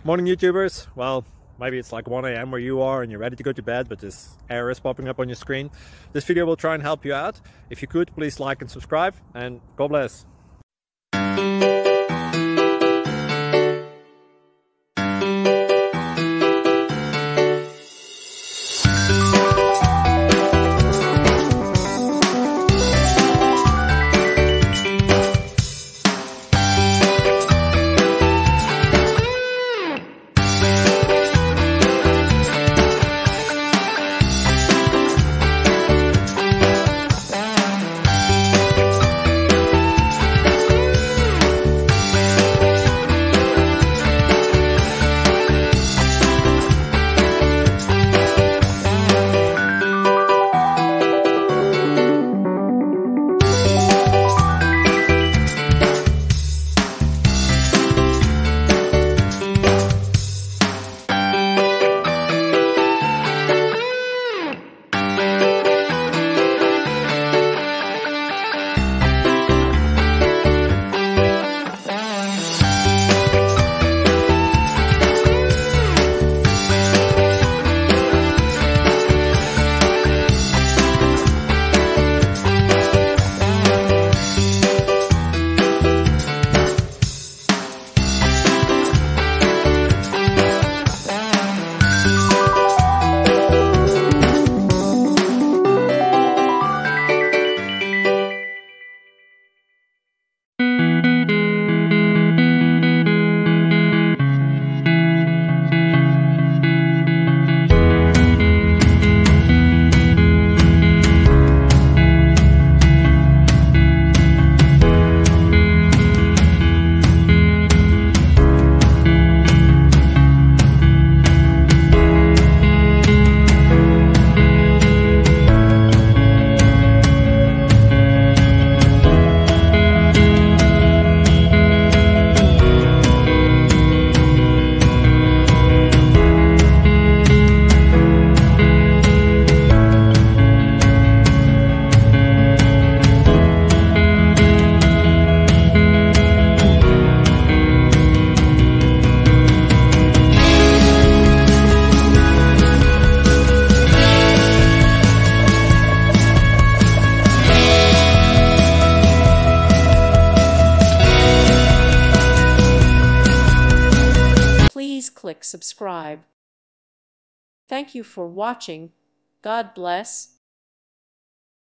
Morning YouTubers. Well, maybe it's like 1 a.m. where you are and you're ready to go to bed, but this error is popping up on your screen. This video will try and help you out. If you could, please like and subscribe, and God bless. Please click subscribe. Thank you for watching. God bless.